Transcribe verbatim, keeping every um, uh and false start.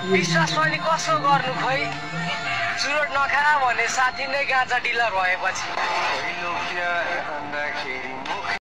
विश्वास पनि कसो गर्नु खोइ चुरोट नखा भने साथी नै गाँजा डिलर भएपछि